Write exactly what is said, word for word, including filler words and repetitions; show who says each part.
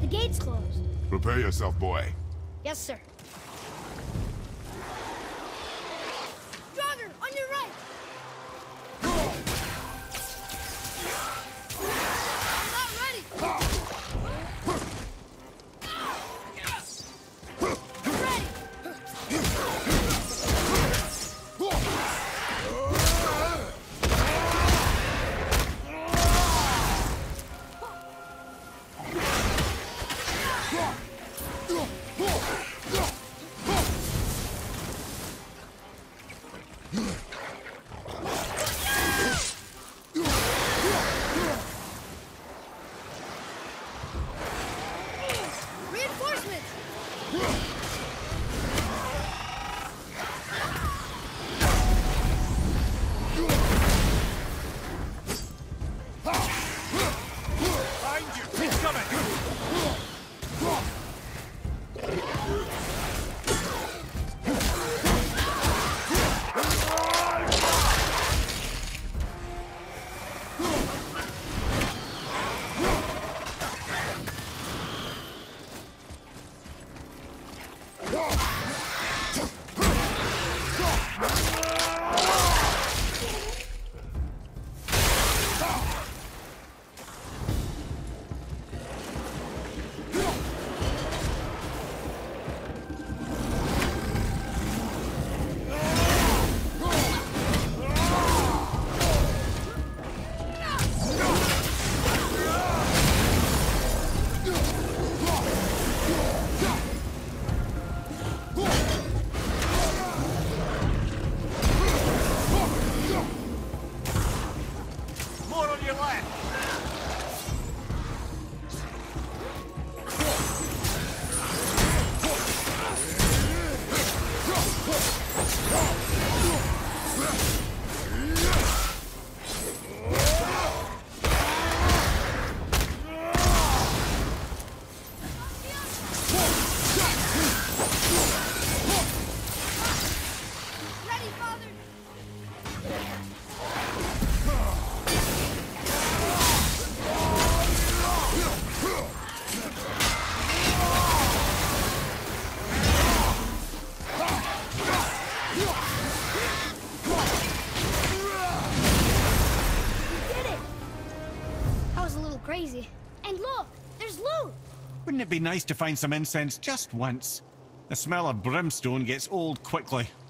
Speaker 1: The gate's closed.
Speaker 2: Prepare yourself, boy.
Speaker 1: Yes, sir. Draugr, on your right! I'm not ready! Crazy. And look, there's loot!
Speaker 3: Wouldn't it be nice to find some incense just once? The smell of brimstone gets old quickly.